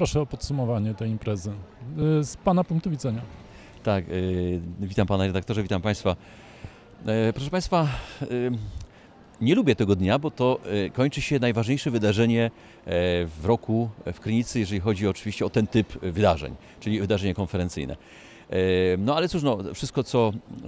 Proszę o podsumowanie tej imprezy z Pana punktu widzenia. Tak, witam Pana redaktorze, witam Państwa. Proszę Państwa, nie lubię tego dnia, bo to kończy się najważniejsze wydarzenie w roku w Krynicy, jeżeli chodzi oczywiście o ten typ wydarzeń, czyli wydarzenie konferencyjne. No ale cóż, wszystko co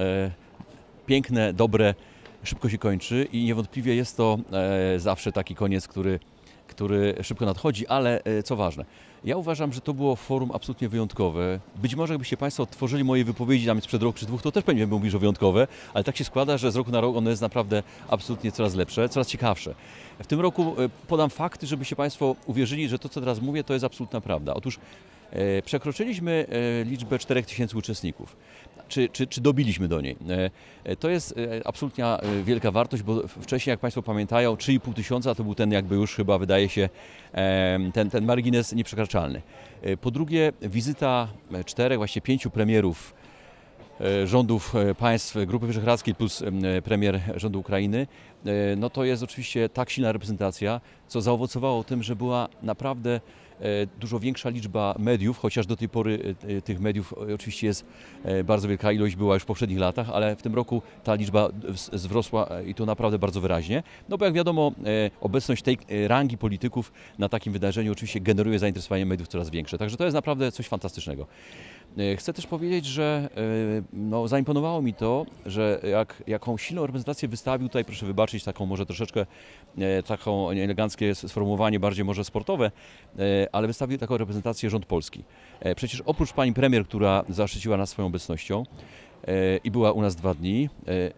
piękne, dobre, szybko się kończy i niewątpliwie jest to zawsze taki koniec, który szybko nadchodzi, ale co ważne, ja uważam, że to było forum absolutnie wyjątkowe. Być może jakbyście Państwo odtworzyli moje wypowiedzi tam sprzed roku czy dwóch, to też pewnie bym mówił, że wyjątkowe, ale tak się składa, że z roku na rok ono jest naprawdę absolutnie coraz lepsze, coraz ciekawsze. W tym roku podam fakty, żebyście Państwo uwierzyli, że to, co teraz mówię, to jest absolutna prawda. Otóż przekroczyliśmy liczbę 4000 uczestników. Czy dobiliśmy do niej? To jest absolutnie wielka wartość, bo wcześniej, jak Państwo pamiętają, 3,5 tysiąca to był ten jakby już chyba wydaje się ten margines nieprzekraczalny. Po drugie, wizyta 4, właściwie 5 premierów rządów państw Grupy Wyszehradzkiej plus premier rządu Ukrainy, no to jest oczywiście tak silna reprezentacja, co zaowocowało tym, że była naprawdę dużo większa liczba mediów, chociaż do tej pory tych mediów oczywiście jest bardzo wielka ilość, była już w poprzednich latach, ale w tym roku ta liczba wzrosła i to naprawdę bardzo wyraźnie. No bo jak wiadomo, obecność tej rangi polityków na takim wydarzeniu oczywiście generuje zainteresowanie mediów coraz większe. Także to jest naprawdę coś fantastycznego. Chcę też powiedzieć, że zaimponowało mi to, że jaką silną reprezentację wystawił tutaj, proszę wybaczyć, taką może troszeczkę taką eleganckie sformułowanie, bardziej może sportowe, ale wystawił taką reprezentację rząd polski. Przecież oprócz pani premier, która zaszczyciła nas swoją obecnością i była u nas 2 dni,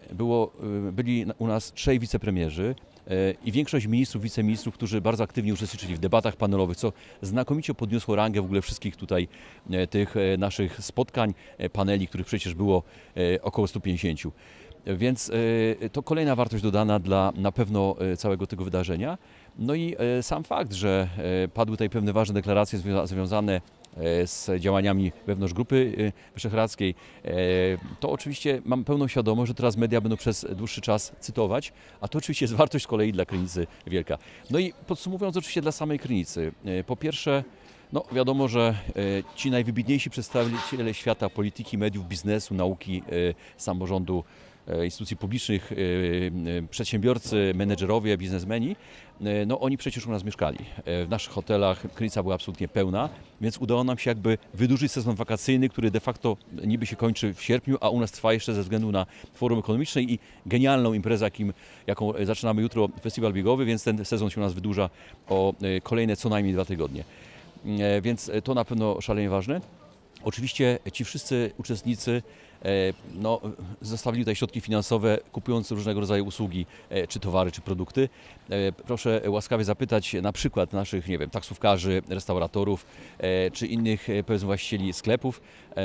byli u nas 3 wicepremierzy, i większość ministrów, wiceministrów, którzy bardzo aktywnie uczestniczyli w debatach panelowych, co znakomicie podniosło rangę w ogóle wszystkich tutaj tych naszych spotkań, paneli, których przecież było około 150. Więc to kolejna wartość dodana dla na pewno całego tego wydarzenia. No i sam fakt, że padły tutaj pewne ważne deklaracje związane z działaniami wewnątrz Grupy Wyszehradzkiej, to oczywiście mam pełną świadomość, że teraz media będą przez dłuższy czas cytować, a to oczywiście jest wartość z kolei dla Krynicy wielka. No i podsumowując oczywiście dla samej Krynicy, po pierwsze, wiadomo, że ci najwybitniejsi przedstawiciele świata polityki, mediów, biznesu, nauki, samorządu, instytucji publicznych, przedsiębiorcy, menedżerowie, biznesmeni, oni przecież u nas mieszkali. W naszych hotelach Krynica była absolutnie pełna, więc udało nam się jakby wydłużyć sezon wakacyjny, który de facto niby się kończy w sierpniu, a u nas trwa jeszcze ze względu na forum ekonomiczne i genialną imprezę, jaką zaczynamy jutro, festiwal biegowy, więc ten sezon się u nas wydłuża o kolejne co najmniej 2 tygodnie. Więc to na pewno szalenie ważne. Oczywiście ci wszyscy uczestnicy zostawili tutaj środki finansowe, kupując różnego rodzaju usługi, czy towary, czy produkty. Proszę łaskawie zapytać na przykład naszych, nie wiem, taksówkarzy, restauratorów, czy innych, powiedzmy, właścicieli sklepów,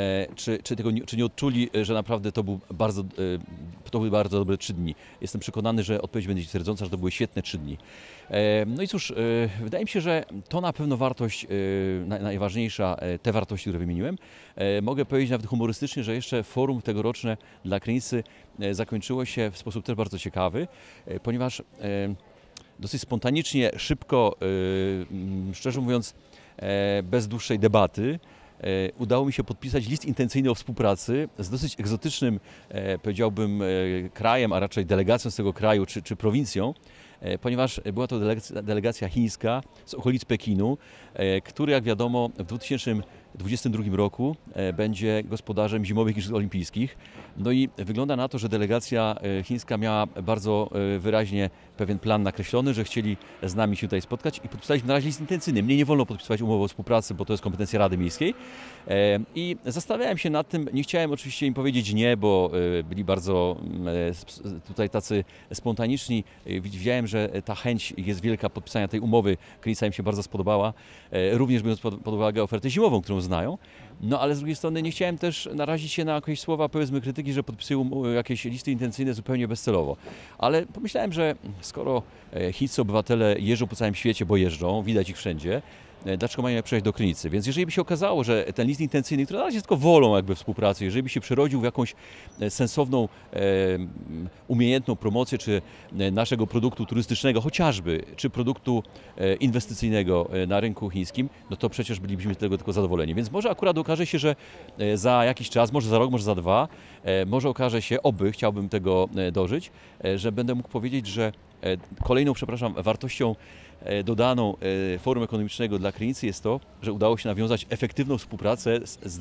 czy nie odczuli, że naprawdę to były bardzo dobre 3 dni. Jestem przekonany, że odpowiedź będzie twierdząca, że to były świetne 3 dni. No i cóż, wydaje mi się, że to na pewno wartość najważniejsza, te wartości, które wymieniłem. Mogę powiedzieć nawet humorystycznie, że jeszcze forum tegoroczne dla Krynicy zakończyło się w sposób też bardzo ciekawy, ponieważ dosyć spontanicznie, szybko, szczerze mówiąc, bez dłuższej debaty, udało mi się podpisać list intencyjny o współpracy z dosyć egzotycznym, powiedziałbym, krajem, a raczej delegacją z tego kraju czy prowincją, ponieważ była to delegacja chińska z okolic Pekinu, który, jak wiadomo, w 2022 roku będzie gospodarzem zimowych Igrzysk Olimpijskich. No i wygląda na to, że delegacja chińska miała bardzo wyraźnie pewien plan nakreślony, że chcieli z nami się tutaj spotkać i podpisaliśmy na razie list intencyjny. Mnie nie wolno podpisywać umowy o współpracy, bo to jest kompetencja Rady Miejskiej. I zastanawiałem się nad tym, nie chciałem oczywiście im powiedzieć nie, bo byli bardzo tutaj tacy spontaniczni. Widziałem, że ta chęć jest wielka podpisania tej umowy. Krynica im się bardzo spodobała, również biorąc pod uwagę ofertę zimową, którą znają. No ale z drugiej strony nie chciałem też narazić się na jakieś słowa, powiedzmy, krytyki, że podpisują jakieś listy intencyjne zupełnie bezcelowo. Ale pomyślałem, że skoro chińscy obywatele jeżdżą po całym świecie, bo jeżdżą, widać ich wszędzie, dlaczego mają przyjechać do Krynicy. Więc jeżeli by się okazało, że ten list intencyjny, który na razie jest tylko wolą jakby współpracy, jeżeli by się przerodził w jakąś sensowną, umiejętną promocję, czy naszego produktu turystycznego chociażby, czy produktu inwestycyjnego na rynku chińskim, no to przecież bylibyśmy z tego tylko zadowoleni. Więc może akurat okaże się, że za jakiś czas, może za rok, może za dwa, może okaże się, chciałbym tego dożyć, że będę mógł powiedzieć, że kolejną, wartością dodaną Forum Ekonomicznego dla Krynicy jest to, że udało się nawiązać efektywną współpracę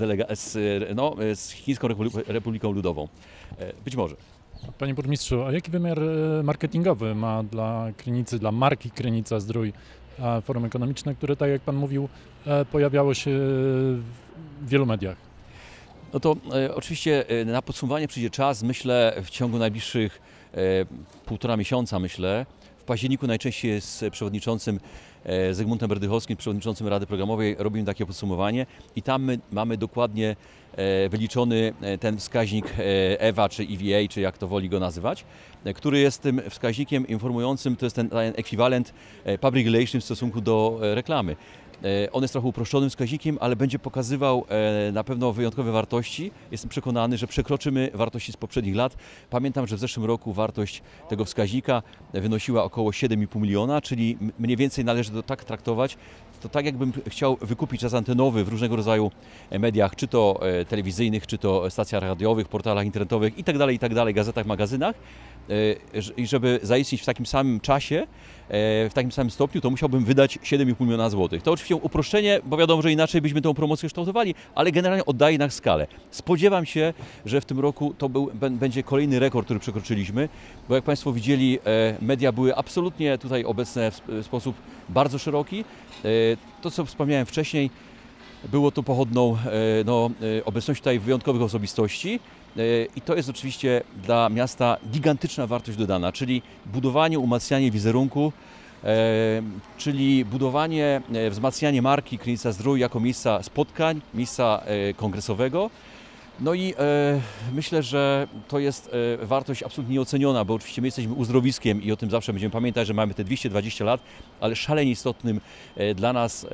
z Chińską Republiką Ludową. Być może. Panie burmistrzu, a jaki wymiar marketingowy ma dla Krynicy, dla marki Krynica Zdrój Forum Ekonomiczne, które, tak jak Pan mówił, pojawiało się w wielu mediach? No to oczywiście na podsumowanie przyjdzie czas, myślę, w ciągu najbliższych 1,5 miesiąca, myślę. W październiku najczęściej z przewodniczącym Zygmuntem Berdychowskim, przewodniczącym Rady Programowej, robimy takie podsumowanie i tam my mamy dokładnie wyliczony ten wskaźnik EVA czy EVA, czy jak to woli go nazywać, który jest tym wskaźnikiem informującym, to jest ten ekwiwalent public relations w stosunku do reklamy. On jest trochę uproszczonym wskaźnikiem, ale będzie pokazywał na pewno wyjątkowe wartości. Jestem przekonany, że przekroczymy wartości z poprzednich lat. Pamiętam, że w zeszłym roku wartość tego wskaźnika wynosiła około 7,5 miliona, czyli mniej więcej należy to tak traktować. To tak jakbym chciał wykupić czas antenowy w różnego rodzaju mediach, czy to telewizyjnych, czy to stacjach radiowych, portalach internetowych itd., gazetach, magazynach. I żeby zaistnieć w takim samym czasie, w takim samym stopniu, to musiałbym wydać 7,5 miliona złotych. To oczywiście uproszczenie, bo wiadomo, że inaczej byśmy tę promocję kształtowali, ale generalnie oddaje nas skalę. Spodziewam się, że w tym roku to będzie kolejny rekord, który przekroczyliśmy, bo jak Państwo widzieli, media były absolutnie tutaj obecne w sposób bardzo szeroki. To, co wspomniałem wcześniej, było to pochodną obecności tutaj wyjątkowych osobistości. I to jest oczywiście dla miasta gigantyczna wartość dodana, czyli budowanie, umacnianie wizerunku, czyli budowanie, wzmacnianie marki Krynica Zdrój jako miejsca spotkań, miejsca kongresowego. No i myślę, że to jest wartość absolutnie nieoceniona, bo oczywiście my jesteśmy uzdrowiskiem i o tym zawsze będziemy pamiętać, że mamy te 220 lat, ale szalenie istotnym dla nas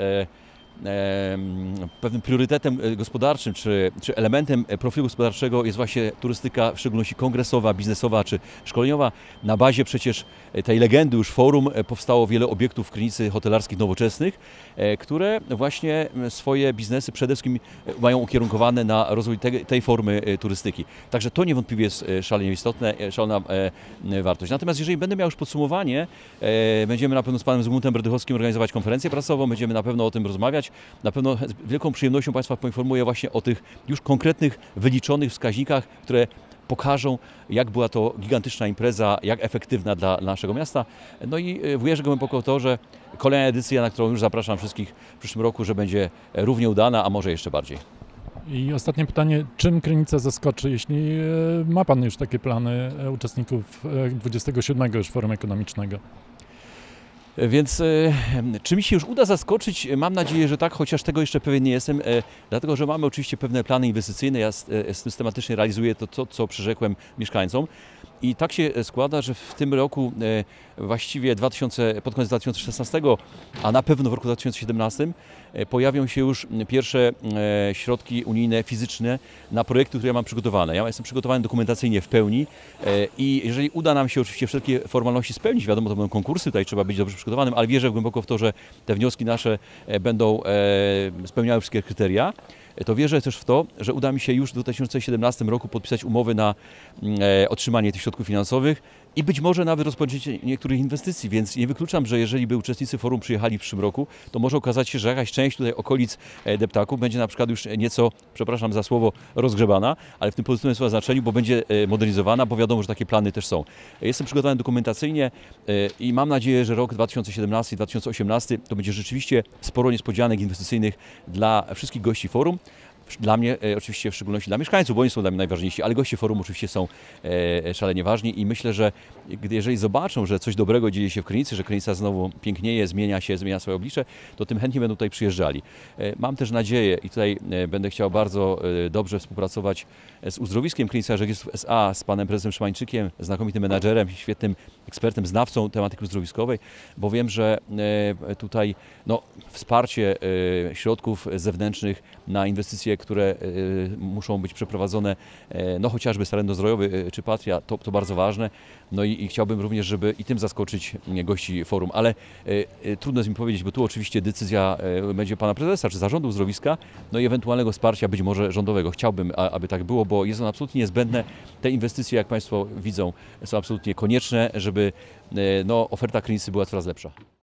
pewnym priorytetem gospodarczym czy elementem profilu gospodarczego jest właśnie turystyka, w szczególności kongresowa, biznesowa czy szkoleniowa. Na bazie przecież tej legendy już forum powstało wiele obiektów w Krynicy hotelarskich nowoczesnych, które właśnie swoje biznesy przede wszystkim mają ukierunkowane na rozwój tej formy turystyki. Także to niewątpliwie jest szalenie istotne, szalona wartość. Natomiast jeżeli będę miał już podsumowanie, będziemy na pewno z panem Zygmuntem Berdychowskim organizować konferencję prasową, będziemy na pewno o tym rozmawiać. Na pewno z wielką przyjemnością Państwa poinformuję właśnie o tych już konkretnych, wyliczonych wskaźnikach, które pokażą, jak była to gigantyczna impreza, jak efektywna dla naszego miasta. No i wierzę głęboko w to, że kolejna edycja, na którą już zapraszam wszystkich w przyszłym roku, że będzie równie udana, a może jeszcze bardziej. I ostatnie pytanie, czym Krynica zaskoczy, jeśli ma Pan już takie plany uczestników 27. już Forum Ekonomicznego? Więc czy mi się już uda zaskoczyć? Mam nadzieję, że tak, chociaż tego jeszcze pewien nie jestem, dlatego że mamy oczywiście pewne plany inwestycyjne. Ja systematycznie realizuję to, co przyrzekłem mieszkańcom. I tak się składa, że w tym roku, właściwie pod koniec 2016, a na pewno w roku 2017 pojawią się już pierwsze środki unijne, fizyczne na projekty, które ja mam przygotowane. Ja jestem przygotowany dokumentacyjnie w pełni i jeżeli uda nam się oczywiście wszelkie formalności spełnić, wiadomo, to będą konkursy, tutaj trzeba być dobrze przygotowanym, ale wierzę głęboko w to, że te wnioski nasze będą spełniały wszystkie kryteria. To wierzę też w to, że uda mi się już w 2017 roku podpisać umowy na otrzymanie tych środków finansowych i być może nawet rozpoczęcie niektórych inwestycji, więc nie wykluczam, że jeżeli by uczestnicy forum przyjechali w przyszłym roku, to może okazać się, że jakaś część tutaj okolic deptaków będzie na przykład już nieco, przepraszam za słowo, rozgrzebana, ale w tym pozytywnym słowa znaczeniu, bo będzie modernizowana, bo wiadomo, że takie plany też są. Jestem przygotowany dokumentacyjnie i mam nadzieję, że rok 2017 i 2018 to będzie rzeczywiście sporo niespodzianek inwestycyjnych dla wszystkich gości forum. Dla mnie, oczywiście w szczególności dla mieszkańców, bo oni są dla mnie najważniejsi, ale goście forum oczywiście są szalenie ważni i myślę, że jeżeli zobaczą, że coś dobrego dzieje się w Krynicy, że Krynica znowu pięknieje, zmienia swoje oblicze, to tym chętnie będą tutaj przyjeżdżali. Mam też nadzieję i tutaj będę chciał bardzo dobrze współpracować z Uzdrowiskiem Krynica Żegistów S.A., z panem prezesem Szymańczykiem, znakomitym menadżerem, świetnym ekspertem, znawcą tematyki uzdrowiskowej, bo wiem, że tutaj wsparcie środków zewnętrznych na inwestycje, które muszą być przeprowadzone, chociażby Salendo Zdrojowy czy Patria, to bardzo ważne. No i chciałbym również, żeby i tym zaskoczyć gości forum, ale trudno jest mi powiedzieć, bo tu oczywiście decyzja będzie pana prezesa czy zarządu uzdrowiska, no i ewentualnego wsparcia być może rządowego. Chciałbym, aby tak było, bo jest ono absolutnie niezbędne. Te inwestycje, jak państwo widzą, są absolutnie konieczne, żeby oferta Krynicy była coraz lepsza.